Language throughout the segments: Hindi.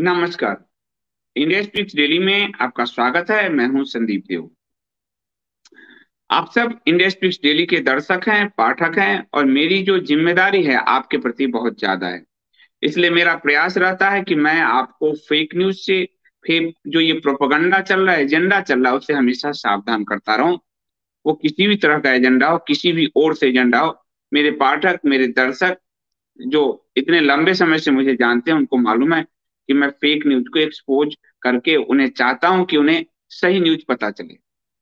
नमस्कार। इंडिया स्पीक्स डेली में आपका स्वागत है। मैं हूं संदीप देव। आप सब इंडिया स्पीक्स डेली के दर्शक हैं, पाठक हैं और मेरी जो जिम्मेदारी है आपके प्रति बहुत ज्यादा है। इसलिए मेरा प्रयास रहता है कि मैं आपको फेक न्यूज से, फिर जो ये प्रोपेगेंडा चल रहा है, एजेंडा चल रहा है, उससे हमेशा सावधान करता रहूं। वो किसी भी तरह का एजेंडा हो, किसी भी ओर से एजेंडा हो, मेरे पाठक, मेरे दर्शक जो इतने लंबे समय से मुझे जानते हैं उनको मालूम है कि मैं फेक न्यूज को एक्सपोज करके उन्हें चाहता हूं कि उन्हें सही न्यूज पता चले।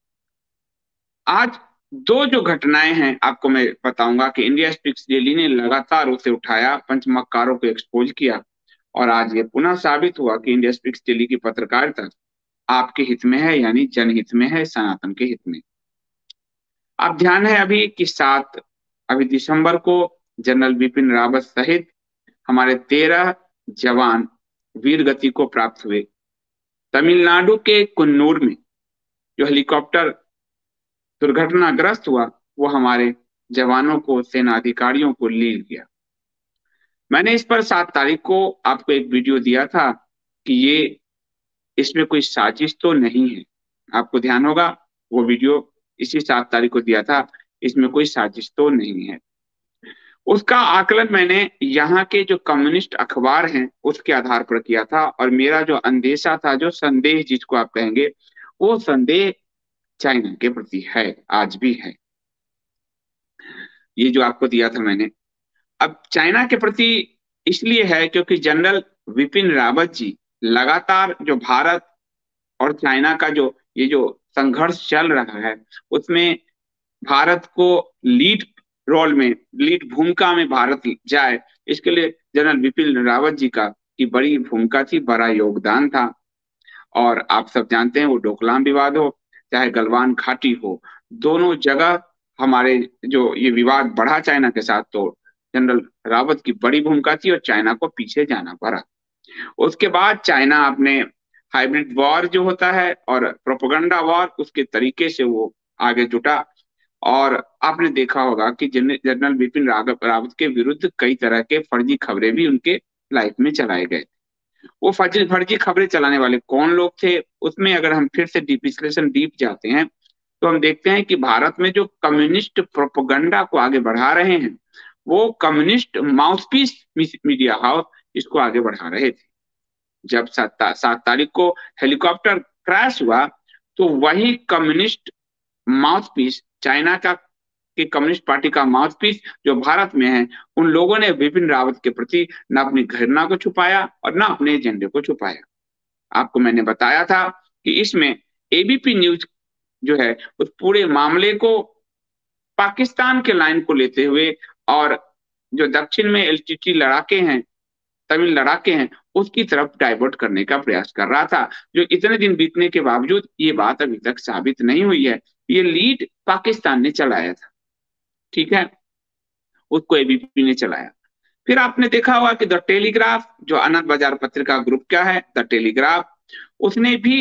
आज दो जो घटनाएं हैं आपको मैं बताऊंगा कि इंडिया स्पीक्स डेली ने लगातार उसे उठाया, पंचमक्कारों को एक्सपोज किया और आज ये पुनः साबित हुआ कि इंडिया स्पीक्स डेली की पत्रकारिता आपके हित में है, यानी जनहित में है, सनातन के हित में। अब ध्यान है अभी कि 7 दिसंबर को जनरल बिपिन रावत सहित हमारे 13 जवान वीर गति को प्राप्त हुए। तमिलनाडु के कुन्नूर में जो हेलीकॉप्टर दुर्घटनाग्रस्त हुआ, वो हमारे जवानों को, सेना अधिकारियों को लील गया। मैंने इस पर 7 तारीख को आपको एक वीडियो दिया था कि ये इसमें कोई साजिश तो नहीं है। आपको ध्यान होगा वो वीडियो इसी 7 तारीख को दिया था, इसमें कोई साजिश तो नहीं है। उसका आकलन मैंने यहाँ के जो कम्युनिस्ट अखबार हैं उसके आधार पर किया था और मेरा जो अंदेशा था, जो संदेह जिसको आप कहेंगे, वो संदेह चाइना के प्रति है, आज भी है। ये जो आपको दिया था मैंने, अब चाइना के प्रति इसलिए है क्योंकि जनरल विपिन रावत जी लगातार जो भारत और चाइना का जो ये जो संघर्ष चल रहा है उसमें भारत को लीड रोल में, लीड भूमिका में भारत जाए, इसके लिए जनरल बिपिन रावत जी का की बड़ी भूमिका थी, बड़ा योगदान था। और आप सब जानते हैं वो डोकलाम विवाद हो चाहे गलवान घाटी हो, दोनों जगह हमारे जो ये विवाद बढ़ा चाइना के साथ, तो जनरल रावत की बड़ी भूमिका थी और चाइना को पीछे जाना पड़ा। उसके बाद चाइना अपने हाइब्रिड वॉर जो होता है और प्रोपेगेंडा वॉर, उसके तरीके से वो आगे जुटा। और आपने देखा होगा कि जनरल बिपिन रावत के विरुद्ध कई तरह के फर्जी खबरें भी उनके लाइफ में चलाए गए। वो फर्जी फर्जी खबरें चलाने वाले कौन लोग थे, उसमें अगर हम फिर से डीप विश्लेषण, डीप जाते हैं तो हम देखते हैं कि भारत में जो कम्युनिस्ट प्रोपेगेंडा को आगे बढ़ा रहे हैं वो कम्युनिस्ट माउथपीस मीडिया हाउस इसको आगे बढ़ा रहे थे। जब 7 तारीख को हेलीकॉप्टर क्रैश हुआ तो वही कम्युनिस्ट माउथपीस, चाइना का कि कम्युनिस्ट पार्टी का माउथपीस जो भारत में है, उन लोगों ने विपिन रावत के प्रति न अपनी घृणा को छुपाया और न अपने एजेंडे को छुपाया। आपको मैंने बताया था कि इसमें एबीपी न्यूज जो है उस पूरे मामले को पाकिस्तान के लाइन को लेते हुए और जो दक्षिण में एलटीटी लड़ाके हैं, तमिल लड़ाके हैं, उसकी तरफ डाइवर्ट करने का प्रयास कर रहा था, जो इतने दिन बीतने के बावजूद ये बात अभी तक साबित नहीं हुई है। ये लीड पाकिस्तान ने चलाया था, ठीक है, उसको एबीपी ने चलाया। फिर आपने देखा होगा कि द टेलीग्राफ, जो आनंद बाजार पत्रिका ग्रुप का है, द टेलीग्राफ, उसने भी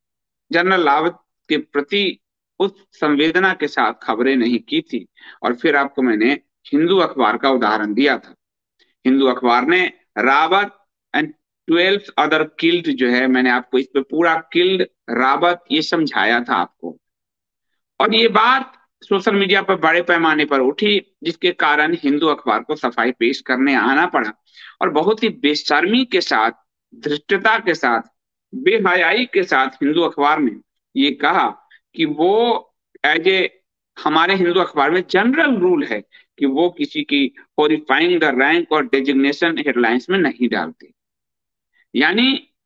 जनरल रावत के प्रति उस संवेदना के साथ खबरें नहीं की थी। और फिर आपको मैंने हिंदू अखबार का उदाहरण दिया था। हिंदू अखबार ने रावत एंड 12 अदर किल्ड जो है, मैंने आपको इस पे पूरा किल्ड रावत ये समझाया था आपको। और ये बात सोशल मीडिया पर बड़े पैमाने पर उठी, जिसके कारण हिंदू अखबार को सफाई पेश करने आना पड़ा और बहुत ही बेशर्मी के साथ, धृष्टता के साथ, बेहयाई के साथ हिंदू अखबार ने ये कहा कि वो एज ए, हमारे हिंदू अखबार में जनरल रूल है कि वो किसी की हॉरिफाइंग द रैंक और डेजिग्नेशन हेडलाइंस में नहीं डालते। यानी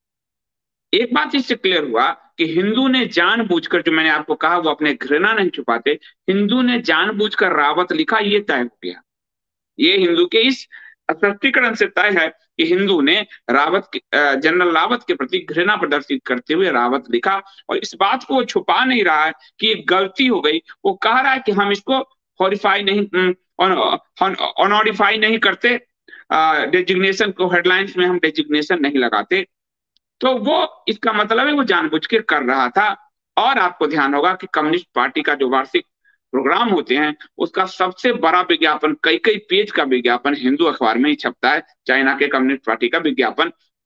एक बात इससे क्लियर हुआ कि हिंदू ने जानबूझकर, जो मैंने आपको कहा वो अपने घृणा नहीं छुपाते, हिंदू ने जानबूझकर रावत लिखा, ये तय हो गया। ये हिंदू के इस स्पष्टीकरण से तय है कि हिंदू ने जनरल रावत के प्रति घृणा प्रदर्शित करते हुए रावत लिखा और इस बात को छुपा नहीं रहा है कि ये गलती हो गई। वो कह रहा है कि हम इसको हॉरिफाई नहीं, ऑनॉरिफाई नहीं करते, डेजिग्नेशन को, हेडलाइंस में हम डेजिग्नेशन नहीं लगाते। तो वो, इसका मतलब है वो जानबूझ के कर रहा था। और आपको ध्यान होगा कि कम्युनिस्ट पार्टी का जो वार्षिक प्रोग्राम होते हैं उसका सबसे बड़ा विज्ञापन, कई कई पेज का विज्ञापन हिंदू अखबार में ही छपता है, चाइना के कम्युनिस्ट पार्टी का विज्ञापन। तो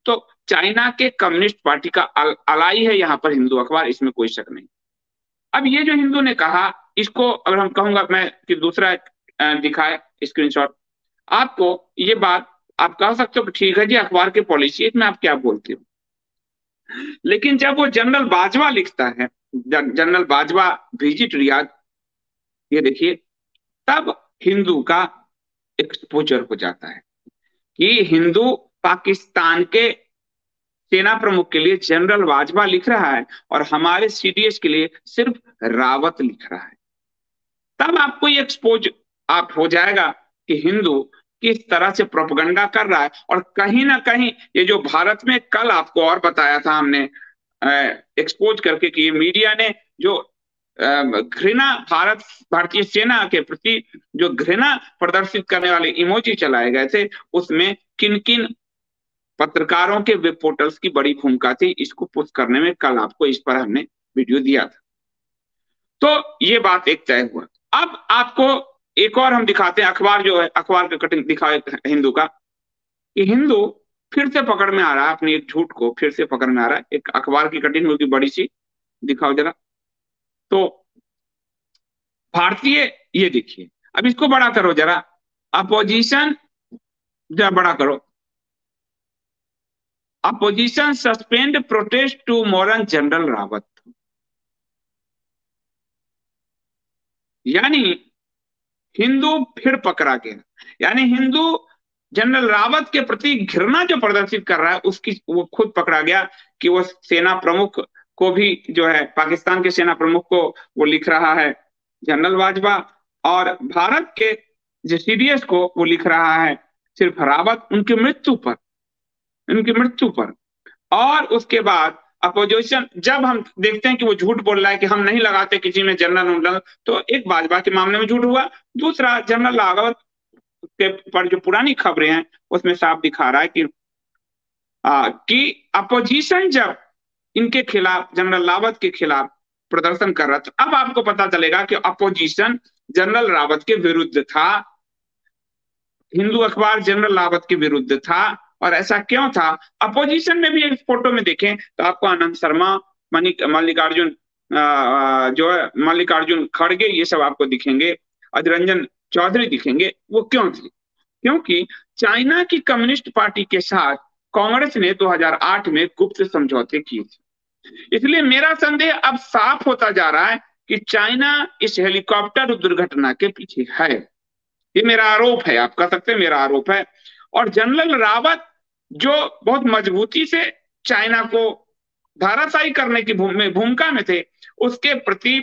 चाइना के कम्युनिस्ट पार्टी का अलाई है यहाँ पर हिंदू अखबार, इसमें कोई शक नहीं। अब ये जो हिंदू ने कहा, इसको अगर हम कहूंगा मैं कि दूसरा दिखाए स्क्रीनशॉट आपको, ये बात आप कह सकते हो कि ठीक है जी अखबार की पॉलिसी है, इसमें आप क्या बोलते हो। लेकिन जब वो जनरल बाजवा लिखता है, जनरल बाजवा विजिट रियाद, ये देखिए, तब हिंदू का एक्सपोजर हो जाता है कि हिंदू पाकिस्तान के सेना प्रमुख के लिए जनरल बाजवा लिख रहा है और हमारे सीडीएस के लिए सिर्फ रावत लिख रहा है। तब आपको ये एक्सपोज आप हो जाएगा कि हिंदू किस तरह से प्रोपगंडा कर रहा है। और कहीं ना कहीं ये जो भारत में कल आपको और बताया था हमने एक्सपोज करके कि ये मीडिया ने जो घृणा भारतीय सेना के प्रति जो घृणा प्रदर्शित करने वाले इमोजी चलाए गए थे, उसमें किन किन पत्रकारों के वेब पोर्टल्स की बड़ी भूमिका थी, इसको पुष्ट करने में कल आपको इस पर हमने वीडियो दिया था। तो ये बात एक तय हुआ। अब आपको एक और हम दिखाते हैं अखबार, जो है अखबार का कटिंग दिखाए हिंदू का, कि हिंदू फिर से पकड़ में आ रहा है, अपनी एक झूठ को फिर से पकड़ में आ रहा है। एक अखबार की कटिंग होगी बड़ी सी, दिखाओ जरा। तो भारतीय, ये देखिए, अब इसको बड़ा करो जरा, अपोजिशन जरा बड़ा करो, opposition suspend protest to mourn general Rawat. यानी हिंदू फिर पकड़ा गया, यानी हिंदू जनरल रावत के प्रति घृणा जो प्रदर्शित कर रहा है उसकी वो खुद पकड़ा गया कि वो सेना प्रमुख को भी जो है, पाकिस्तान के सेना प्रमुख को वो लिख रहा है जनरल बाजवा, और भारत के जो सीडीएस को वो लिख रहा है सिर्फ रावत उनकी मृत्यु पर, उनकी मृत्यु पर। और उसके बाद अपोजिशन, जब हम देखते हैं कि वो झूठ बोल रहा है कि हम नहीं लगाते किसी में जनरल, तो एक बाजवा के मामले में झूठ हुआ, दूसरा जनरल रावत के पर जो पुरानी खबरें हैं उसमें साफ दिखा रहा है कि अपोजिशन जब इनके खिलाफ, जनरल रावत के खिलाफ प्रदर्शन कर रहा था, अब आपको पता चलेगा कि अपोजिशन जनरल रावत के विरुद्ध था, हिंदू अखबार जनरल रावत के विरुद्ध था। और ऐसा क्यों था? अपोजिशन में भी एक फोटो में देखें तो आपको आनंद शर्मा, मल्लिकार्जुन जो है मल्लिकार्जुन खड़गे, ये सब आपको दिखेंगे, अधीर रंजन चौधरी दिखेंगे। वो क्यों थे? क्योंकि चाइना की कम्युनिस्ट पार्टी के साथ कांग्रेस ने 2008 में गुप्त समझौते किए थे। इसलिए मेरा संदेह अब साफ होता जा रहा है कि चाइना इस हेलीकॉप्टर दुर्घटना के पीछे है। ये मेरा आरोप है, आप कह सकते हैं मेरा आरोप है। और जनरल रावत जो बहुत मजबूती से चाइना को धाराशायी करने की भूमिका में थे, उसके प्रति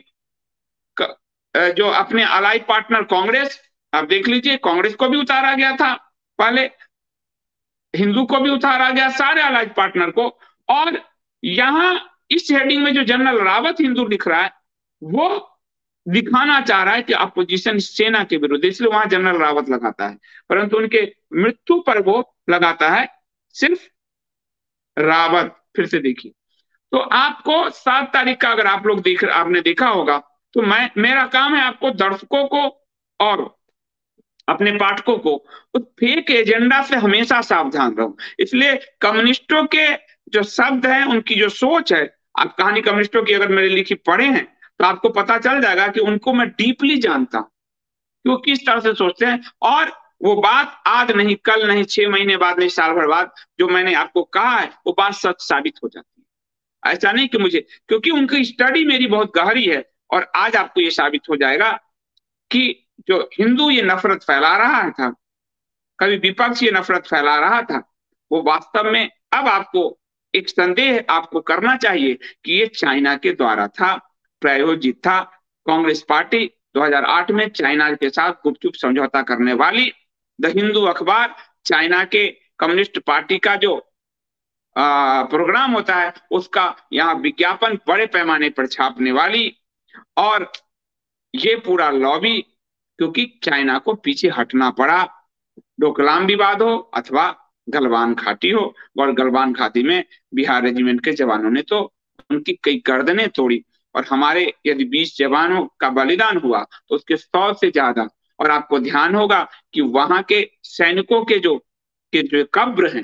जो अपने अलाई पार्टनर कांग्रेस, आप देख लीजिए, कांग्रेस को भी उतारा गया था पहले, हिंदू को भी उतारा गया, सारे अलाई पार्टनर को। और यहां इस हेडिंग में जो जनरल रावत हिंदू लिख रहा है, वो दिखाना चाह रहा है कि अपोजिशन सेना के विरुद्ध, इसलिए वहां जनरल रावत लगाता है, परंतु उनके मृत्यु पर वो लगाता है सिर्फ रावत। फिर से देखिए, तो आपको 7 तारीख का अगर आप लोग आपने देखा होगा, तो मेरा काम है आपको दर्शकों को और अपने पाठकों को उस फेक एजेंडा से हमेशा सावधान रहो। इसलिए कम्युनिस्टों के जो शब्द हैं, उनकी जो सोच है, आप कहानी कम्युनिस्टों की अगर मेरी लिखी पढ़े हैं तो आपको पता चल जाएगा कि उनको मैं डीपली जानता हूं कि वो किस तरह से सोचते हैं। और वो बात आज नहीं, कल नहीं, 6 महीने बाद नहीं, साल भर बाद जो मैंने आपको कहा है वो बात सच साबित हो जाती है। ऐसा नहीं कि मुझे, क्योंकि उनकी स्टडी मेरी बहुत गहरी है, और आज आपको ये साबित हो जाएगा कि जो हिंदू ये नफरत फैला रहा था, कभी विपक्ष ये नफरत फैला रहा था, वो वास्तव में अब आपको एक संदेह आपको करना चाहिए कि ये चाइना के द्वारा था, प्रायोजित था। कांग्रेस पार्टी 2008 में चाइना के साथ गुपचुप समझौता करने वाली, द हिंदू अखबार चाइना के कम्युनिस्ट पार्टी का जो प्रोग्राम होता है उसका यहाँ विज्ञापन बड़े पैमाने पर छापने वाली, और ये पूरा लॉबी, क्योंकि चाइना को पीछे हटना पड़ा, डोकलाम विवाद हो अथवा गलवान घाटी हो, और गलवान घाटी में बिहार रेजिमेंट के जवानों ने तो उनकी कई गर्दनें तोड़ी, और हमारे यदि 20 जवानों का बलिदान हुआ तो उसके 100 से ज्यादा। और आपको ध्यान होगा कि वहां के सैनिकों के जो कब्र हैं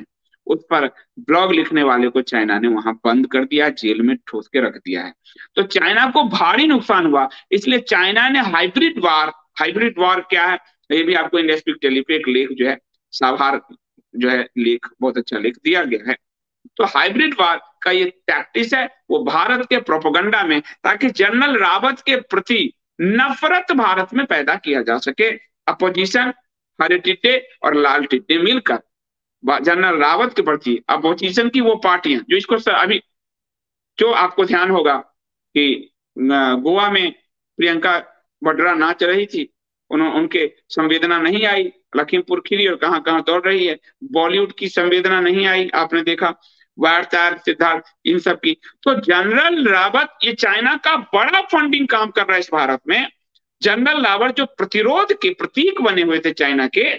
उस पर ब्लॉग लिखने वाले को चाइना ने वहां बंद कर दिया, जेल में ठूस के रख दिया है। तो चाइना को भारी नुकसान हुआ। इसलिए चाइना ने हाइब्रिड वॉर क्या है, ये भी आपको इंडिया स्पीक टेली पे एक लेख जो है, साभार जो है लेख, बहुत अच्छा लेख दिया गया है। तो हाइब्रिड वार का ये टैक्टिस है, वो भारत के प्रोपेगेंडा में, ताकि जनरल रावत के प्रति नफरत भारत में पैदा किया जा सके। अपोजिशन, हरे टिड्डे और लाल टिड्डे मिलकर जनरल रावत के प्रति, अपोजिशन की वो पार्टियां जो इसको अभी, जो आपको ध्यान होगा कि गोवा में प्रियंका वड्रा नाच रही थी, उनके संवेदना नहीं आई, लखीमपुर खीरी और कहां कहां दौड़ रही है, बॉलीवुड की संवेदना नहीं आई, आपने देखा वायरतार, सिद्धार्थ, इन सब की। तो जनरल रावत, ये चाइना का बड़ा फंडिंग काम कर रहा है इस भारत में। जनरल रावत जो प्रतिरोध के प्रतीक बने हुए थे चाइना के,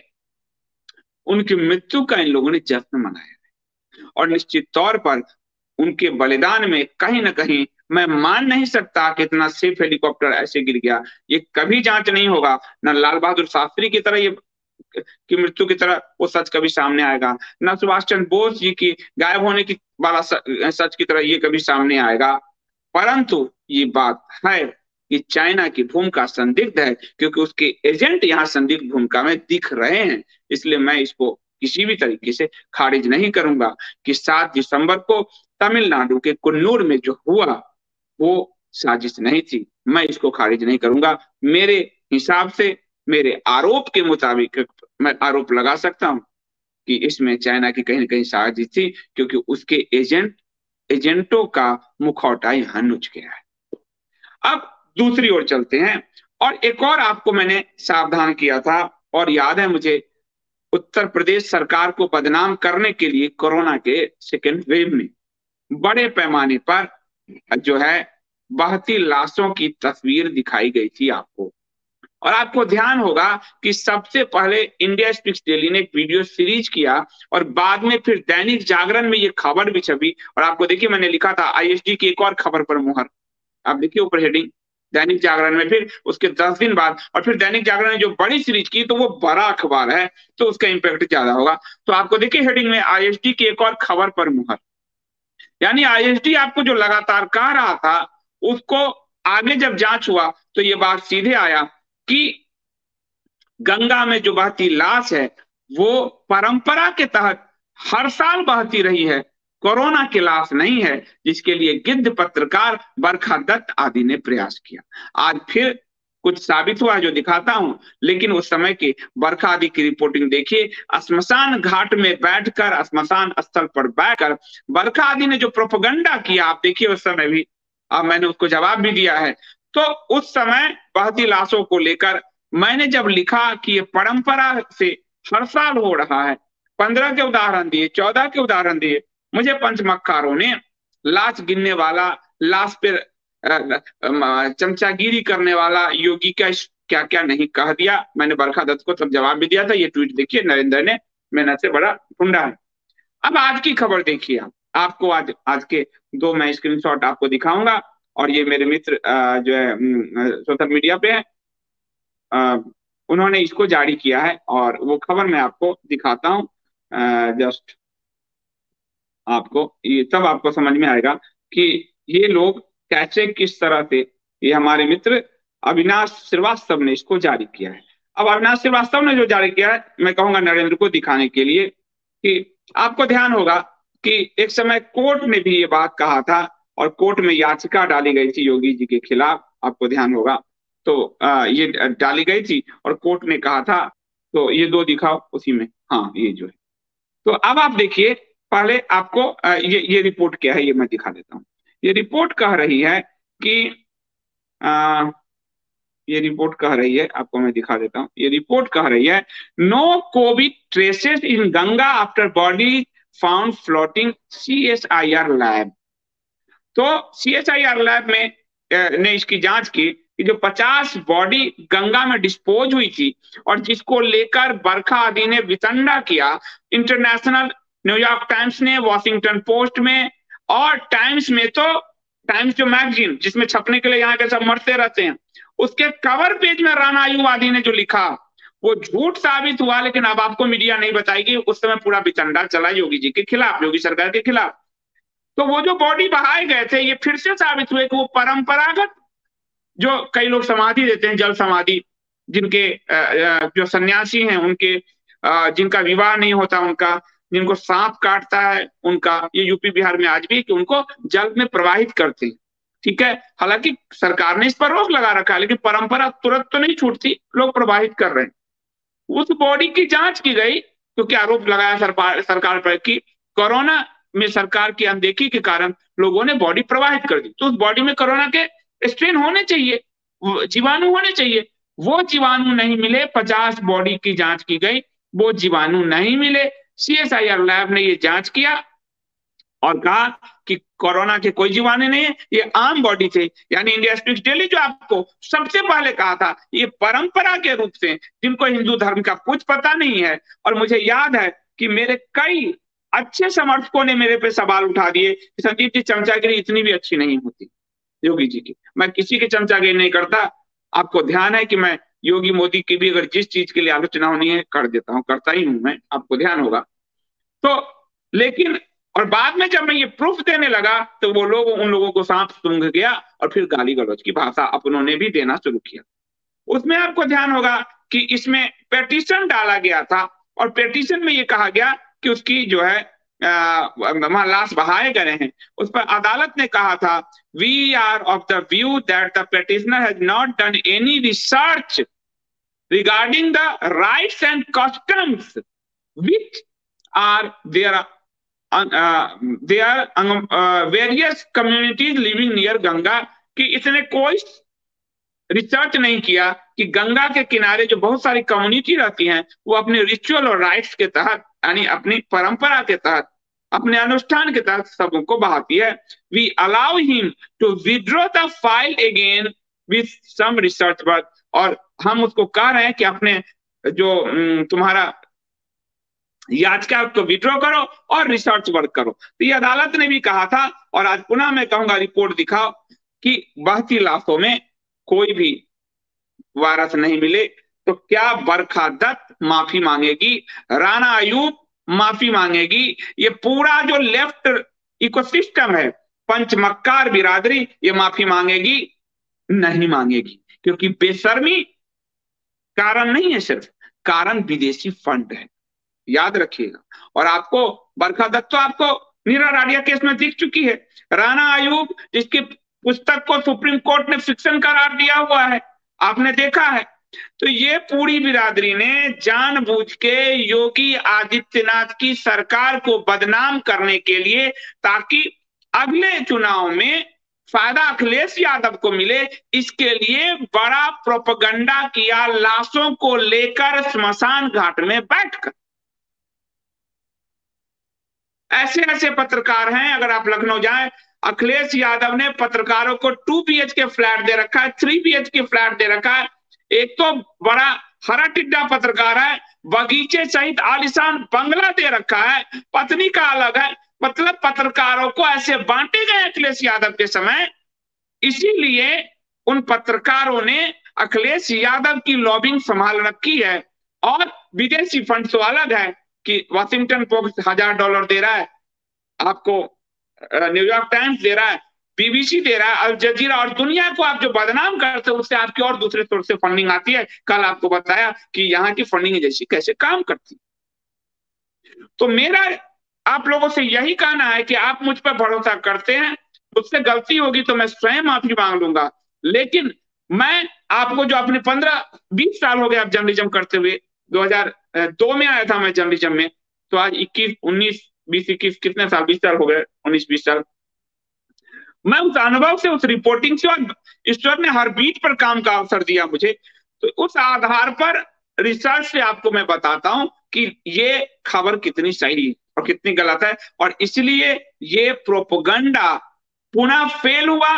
उनकी मृत्यु का इन लोगों ने जश्न मनाया। और निश्चित तौर पर उनके बलिदान में कहीं ना कहीं, मैं मान नहीं सकता कि इतना सेफ हेलीकॉप्टर ऐसे गिर गया, ये कभी जांच नहीं होगा। न लाल बहादुर शास्त्री की तरह ये की मृत्यु की तरह वो सच कभी सामने आएगा, न सुभाष चंद्र बोस जी की गायब होने की वाला सच की तरह ये कभी सामने आएगा। परंतु ये बात है कि चाइना की भूमिका संदिग्ध है, क्योंकि उसके एजेंट यहाँ संदिग्ध भूमिका में दिख रहे हैं। इसलिए मैं इसको किसी भी तरीके से खारिज नहीं करूंगा कि 7 दिसंबर को तमिलनाडु के कुन्नूर में जो हुआ वो साजिश नहीं थी। मैं इसको खारिज नहीं करूंगा। मेरे हिसाब से, मेरे आरोप के मुताबिक मैं आरोप लगा सकता हूं कि इसमें चाइना की कहीं ना कहीं साजिश थी, क्योंकि उसके एजेंटों का मुखौटा यहाँ नुच गया है। अब दूसरी ओर चलते हैं, और एक और आपको मैंने सावधान किया था, और याद है मुझे, उत्तर प्रदेश सरकार को बदनाम करने के लिए कोरोना के सेकेंड वेव में बड़े पैमाने पर जो है बहती लाशों की तस्वीर दिखाई गई थी आपको। और आपको ध्यान होगा कि सबसे पहले इंडिया स्पीक्स डेली ने एक वीडियो सीरीज किया, और बाद में फिर दैनिक जागरण में ये खबर भी छपी। और आपको देखिए, मैंने लिखा था आईएसडी की एक और खबर पर मुहर, आप देखिए ऊपर हेडिंग दैनिक जागरण में। फिर उसके 10 दिन बाद, और फिर दैनिक जागरण ने जो बड़ी सीरीज की, तो वो बड़ा अखबार है तो उसका इंपैक्ट ज्यादा होगा। तो आपको देखिए हेडिंग में आईएसडी की एक और खबर पर मुहर, यानी आईएसडी आपको जो लगातार कह रहा था, उसको आगे जब जांच हुआ तो ये बात सीधे आया कि गंगा में जो बहती लाश है वो परंपरा के तहत हर साल बहती रही है, कोरोना की लाश नहीं है, जिसके लिए गिद्ध पत्रकार बरखा दत्त आदि ने प्रयास किया। आज फिर कुछ साबित हुआ है जो दिखाता हूं, लेकिन उस समय की बरखा आदि की रिपोर्टिंग देखिए। श्मशान घाट में बैठकर, श्मशान स्थल पर बैठकर बरखा आदि ने जो प्रोपेगेंडा किया, आप देखिए उस समय भी, अब मैंने उसको जवाब भी दिया है। तो उस समय बहती लाशों को लेकर मैंने जब लिखा कि ये परंपरा से हर साल हो रहा है, 15 के उदाहरण दिए, 14 के उदाहरण दिए, मुझे पंचमक्कारों ने लाश गिनने वाला, लाश पे चमचागिरी करने वाला योगी का क्या क्या नहीं कह दिया। मैंने बरखा दत्त को तब जवाब भी दिया था। ये ट्वीट देखिए, नरेंद्र ने, मेहनत से बड़ा ढूंढा है। अब आज की खबर देखिए, आपको आज के 2 मैं स्क्रीनशॉट आपको दिखाऊंगा, और ये मेरे मित्र जो है सोशल मीडिया पे है, उन्होंने इसको जारी किया है, और वो खबर मैं आपको दिखाता हूँ। जस्ट आपको ये तब आपको समझ में आएगा कि ये लोग कैसे, किस तरह से, ये हमारे मित्र अविनाश श्रीवास्तव ने इसको जारी किया है। अब अविनाश श्रीवास्तव ने जो जारी किया है, मैं कहूंगा नरेंद्र को दिखाने के लिए कि आपको ध्यान होगा कि एक समय कोर्ट ने भी ये बात कहा था, और कोर्ट में याचिका डाली गई थी योगी जी के खिलाफ, आपको ध्यान होगा। तो ये डाली गई थी और कोर्ट ने कहा था, तो ये 2 दिखाओ उसी में, हाँ ये जो है। तो अब आप देखिए, पहले आपको ये रिपोर्ट क्या है ये मैं दिखा देता हूँ। ये रिपोर्ट कह रही है कि ये रिपोर्ट कह रही है, आपको मैं दिखा देता हूँ। ये रिपोर्ट कह रही है, no covid traces in Ganga after body found floating, CSIR lab. तो CSIR लैब में ने इसकी जांच की कि जो 50 बॉडी गंगा में डिस्पोज हुई थी, और जिसको लेकर बरखा आदि ने वितंडा किया, इंटरनेशनल, न्यूयॉर्क टाइम्स ने, वॉशिंगटन पोस्ट में, और टाइम्स में, तो टाइम्स जो मैगजीन जिसमें छपने के लिए यहाँ के सब मरते रहते हैं, उसके कवर पेज में राणा आयुवादी ने जो लिखा, वो झूठ साबित हुआ, लेकिन अब आपको मीडिया नहीं बताएगी। उस समय पूरा बिचंडा चला योगी जी के खिलाफ, योगी सरकार के खिलाफ। तो वो जो बॉडी बहाए गए थे, ये फिर से साबित हुए कि वो परंपरागत, जो कई लोग समाधि देते हैं, जल समाधि, जिनके जो सन्यासी हैं उनके, जिनका विवाह नहीं होता उनका, जिनको सांप काटता है उनका, ये यूपी बिहार में आज भी कि उनको जल में प्रवाहित करते हैं। ठीक है, हालांकि सरकार ने इस पर रोक लगा रखा है, लेकिन परंपरा तुरंत तो नहीं छूटती, लोग प्रवाहित कर रहे हैं। उस बॉडी की जांच की गई, क्योंकि आरोप लगाया सरकार पर कि कोरोना में सरकार की अनदेखी के कारण लोगों ने बॉडी प्रवाहित कर दी। तो उस बॉडी में कोरोना के स्ट्रेन होने चाहिए, जीवाणु होने चाहिए। वो जीवाणु नहीं मिले। 50 बॉडी की जांच की गई, वो जीवाणु नहीं मिले। सीएसआईआर लैब ने ये जांच किया और कहा कि कोरोना के कोई जीवाणु नहीं है, ये आम बॉडी थे। यानी इंडिया स्पीक्स डेली जो आपको सबसे पहले कहा था, ये परंपरा के रूप से, जिनको हिंदू धर्म का कुछ पता नहीं है। और मुझे याद है कि मेरे कई अच्छे समर्थकों ने मेरे पे सवाल उठा दिए कि संदीप जी, चमचागिरी इतनी भी अच्छी नहीं होती योगी जी की। मैं किसी की चमचागिरी नहीं करता। आपको ध्यान है कि मैं योगी मोदी की भी अगर जिस चीज के लिए आलोचना होनी है कर देता हूँ, करता ही हूं मैं, आपको ध्यान होगा। तो लेकिन और बाद में जब मैं ये प्रूफ देने लगा, तो वो लोग, उन लोगों को सांप सूंघ गया और फिर गाली गलौज की भाषा अपनों ने भी देना शुरू किया। उसमें आपको ध्यान होगा कि इसमें पेटिशन डाला गया था, और पेटिशन में ये कहा गया कि उसकी जो है वहां लाश बहाए गए हैं। उस पर अदालत ने कहा था, we are of the view that the petitioner has not done any research regarding the rights and customs which are there various communities living near Ganga, कि इसने कोई रिसर्च नहीं किया कि गंगा के किनारे जो बहुत सारी कम्युनिटी रहती हैं, वो अपने रिचुअल और राइट्स के तहत, यानी अपनी परंपरा के तहत, अपने अनुष्ठान के तहत सबको बहाती है। We allow him to withdraw the file again with some research work, और हम उसको कह रहे हैं कि अपने जो तुम्हारा याचिका को विड्रॉ करो और रिसर्च वर्क करो। तो ये अदालत ने भी कहा था, और आज पुनः मैं कहूंगा रिपोर्ट दिखाओ कि बहती लाशों में कोई भी वायरस नहीं मिले। तो क्या बरखा दत्त माफी मांगेगी, राणा अयूब माफी मांगेगी, ये पूरा जो लेफ्ट इकोसिस्टम है, पंचमक्कार बिरादरी, ये माफी मांगेगी? नहीं मांगेगी, क्योंकि बेशर्मी कारण नहीं है, सिर्फ कारण विदेशी फंड है, याद रखिएगा। और आपको बरखा दत्त तो आपको नीरा राडिया केस में दिख चुकी है। राणा अयूब, जिसकी पुस्तक को सुप्रीम कोर्ट ने फिक्शन करार दिया हुआ है, आपने देखा है। तो ये पूरी बिरादरी ने जानबूझ के योगी आदित्यनाथ की सरकार को बदनाम करने के लिए, ताकि अगले चुनाव में फायदा अखिलेश यादव को मिले, इसके लिए बड़ा प्रोपगंडा किया, लाशों को लेकर स्मशान घाट में बैठकर। ऐसे ऐसे पत्रकार हैं, अगर आप लखनऊ जाएं, अखिलेश यादव ने पत्रकारों को 2 BHK फ्लैट दे रखा है, 3 BHK फ्लैट दे रखा है। एक तो बड़ा हरा टिड्डा पत्रकार है, बगीचे सहित आलिशान बंगला दे रखा है, पत्नी का अलग है। मतलब पत्रकारों को ऐसे बांटे गए अखिलेश यादव के समय, इसीलिए उन पत्रकारों ने अखिलेश यादव की लॉबिंग संभाल रखी है। और विदेशी फंड तो अलग है कि वॉशिंगटन पोस्ट $1000 दे रहा है आपको, न्यूयॉर्क टाइम्स दे रहा है, बीबीसी दे रहा है, अल जजीरा, और दुनिया को आप जो बदनाम करते हो उससे आपकी और दूसरे सोर्स से फंडिंग आती है। कल आपको बताया कि यहाँ की फंडिंग जैसी कैसे काम करती। तो मेरा आप लोगों से यही कहना है कि आप मुझ पर भरोसा करते हैं, मुझसे गलती होगी तो मैं स्वयं माफी मांग लूंगा। लेकिन मैं आपको जो अपने 15-20 साल हो गए आप जर्नलिज्म करते हुए, 2002 में आया था मैं जर्नलिज्म में, तो आज 21, 19, 20, 21 कितने साल, 20 साल हो गए, 19-20 साल। मैं उस अनुभव से, उस रिपोर्टिंग से, और ईश्वर ने हर बीट पर काम का अवसर दिया मुझे, तो उस आधार पर रिसर्च से आपको मैं बताता हूं कि ये खबर कितनी सही और कितनी गलत है। और इसलिए ये प्रोपगंडा पुनः फेल हुआ।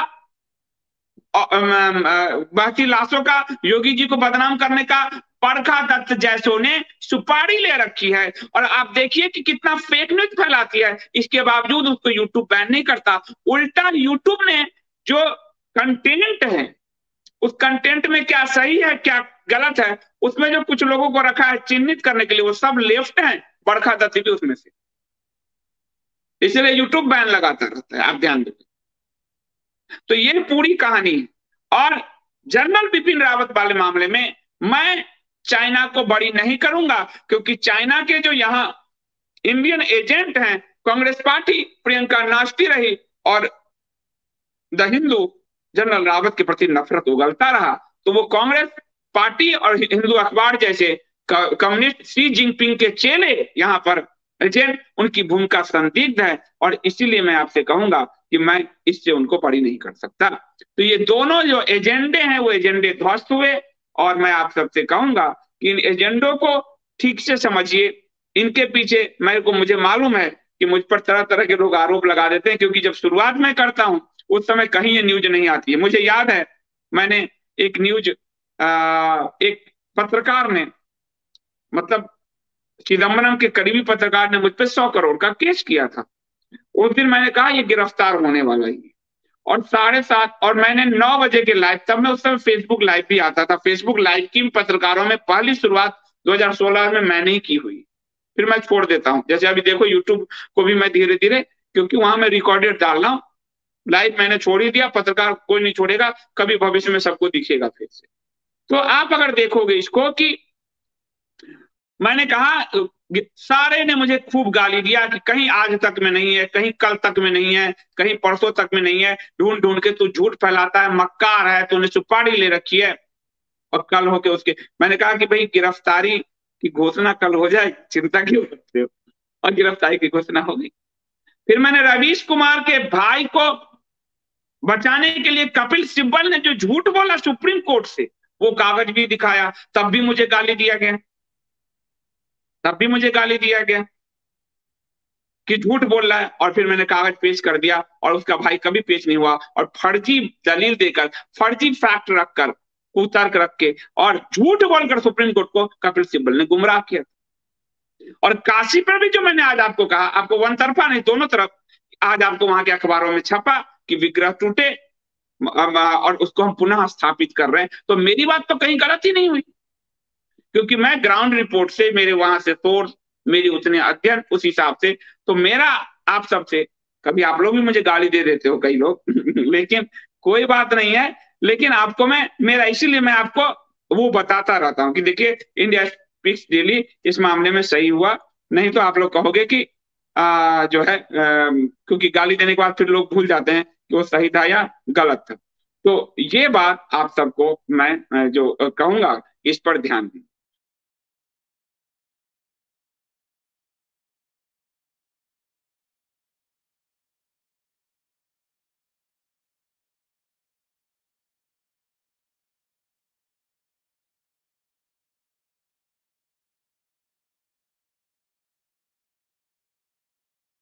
बाकी लाशों का, योगी जी को बदनाम करने का बरखा दत्त जैसों ने सुपारी ले रखी है। और आप देखिए कि कितना फेक न्यूज फैलाती है, इसके बावजूद उसको यूट्यूब बैन नहीं करता। उल्टा यूट्यूब ने जो कंटेंट है, उस कंटेंट में क्या सही है क्या गलत है, उसमें जो कुछ लोगों को रखा है चिन्हित करने के लिए, वो सब लेफ्ट हैं, बरखा दत्त भी उसमें से। इसलिए यूट्यूब बैन लगाता रहता है, आप ध्यान दें। तो ये पूरी कहानी है। और जनरल बिपिन रावत वाले मामले में मैं चाइना को बड़ी नहीं करूंगा, क्योंकि चाइना के जो यहाँ इंडियन एजेंट हैं, कांग्रेस पार्टी प्रियंका नाचती रही और द हिंदू जनरल रावत के प्रति नफरत उगलता रहा। तो वो कांग्रेस पार्टी और हिंदू अखबार जैसे कम्युनिस्ट शी जिनपिंग के चेले यहाँ पर एजेंट, उनकी भूमिका संदिग्ध है। और इसीलिए मैं आपसे कहूंगा कि मैं इससे उनको बरी नहीं कर सकता। तो ये दोनों जो एजेंडे हैं वो एजेंडे ध्वस्त हुए। और मैं आप सबसे कहूंगा कि इन एजेंडों को ठीक से समझिए। इनके पीछे मुझे मालूम है कि मुझ पर तरह तरह के लोग आरोप लगा देते हैं, क्योंकि जब शुरुआत में करता हूं उस समय कहीं ये न्यूज नहीं आती है। मुझे याद है मैंने एक न्यूज एक पत्रकार ने, मतलब चिदम्बरम के करीबी पत्रकार ने मुझ पर 100 करोड़ का केस किया था। उस दिन मैंने कहा ये गिरफ्तार होने वाला ही। और 7:30 और मैंने 9 बजे के लाइव, तब मैं उस समय फेसबुक लाइव भी आता था, फेसबुक लाइव की पत्रकारों में पहली शुरुआत 2016 में मैंने ही की हुई। फिर मैं छोड़ देता हूं, जैसे अभी देखो यूट्यूब को भी मैं धीरे धीरे, क्योंकि वहां मैं रिकॉर्डेड डाल रहा हूं, लाइव मैंने छोड़ ही दिया, पत्रकार कोई नहीं छोड़ेगा, कभी भविष्य में सबको दिखेगा फिर से। तो आप अगर देखोगे इसको कि मैंने कहा, सारे ने मुझे खूब गाली दिया कि कहीं आज तक में नहीं है, कहीं कल तक में नहीं है, कहीं परसों तक में नहीं है, ढूंढ ढूंढ के तू झूठ फैलाता है, मक्कार है, तूने सुपारी ले रखी है। और कल होके उसके, मैंने कहा कि भाई गिरफ्तारी की घोषणा कल हो जाए, चिंता क्यों करते हो। और गिरफ्तारी की घोषणा हो गई। फिर मैंने रवीश कुमार के भाई को बचाने के लिए कपिल सिब्बल ने जो झूठ बोला सुप्रीम कोर्ट से, वो कागज भी दिखाया, तब भी मुझे गाली दिया गया, तब भी मुझे गाली दिया गया कि झूठ बोल रहा है। और फिर मैंने कागज पेश कर दिया और उसका भाई कभी पेश नहीं हुआ, और फर्जी दलील देकर, फर्जी फैक्ट रखकर, कुतर्क रख के और झूठ बोलकर सुप्रीम कोर्ट को कपिल सिब्बल ने गुमराह किया। और काशी पर भी जो मैंने आज आपको कहा, आपको वन तरफा नहीं दोनों तरफ, आज आपको वहां के अखबारों में छपा कि विग्रह टूटे और उसको हम पुनः स्थापित कर रहे हैं। तो मेरी बात तो कहीं गलत ही नहीं हुई, क्योंकि मैं ग्राउंड रिपोर्ट से, मेरे वहां से सोर्स, मेरी उतने अध्ययन, उस हिसाब से। तो मेरा आप सबसे, कभी आप लोग भी मुझे गाली दे देते हो कई लोग लेकिन कोई बात नहीं है। लेकिन आपको मैं, मेरा इसीलिए मैं आपको वो बताता रहता हूँ कि देखिए इंडिया स्पीक्स डेली इस मामले में सही हुआ। नहीं तो आप लोग कहोगे कि जो है क्योंकि गाली देने के बाद फिर लोग भूल जाते हैं कि वो सही था या गलत था। तो ये बात आप सबको मैं जो कहूंगा, इस पर ध्यान दें।